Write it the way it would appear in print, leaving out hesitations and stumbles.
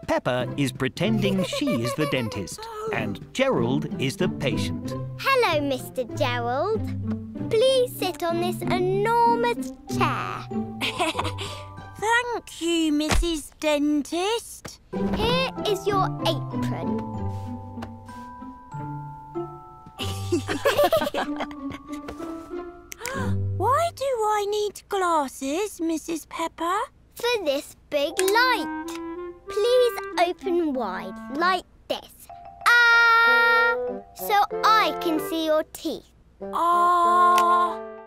Peppa is pretending she is the dentist and Gerald is the patient. Hello, Mr. Gerald. Please sit on this enormous chair. Thank you, Mrs. Dentist. Here is your apron. Why do I need glasses, Mrs. Peppa? For this big light. Please open wide, like this. Ah! So I can see your teeth. Ah!